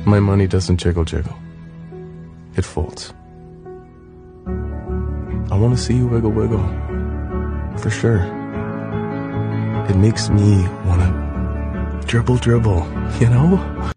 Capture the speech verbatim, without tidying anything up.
My money doesn't jiggle jiggle. It folds. I want to see you wiggle wiggle. For sure. It makes me want to dribble dribble, you know?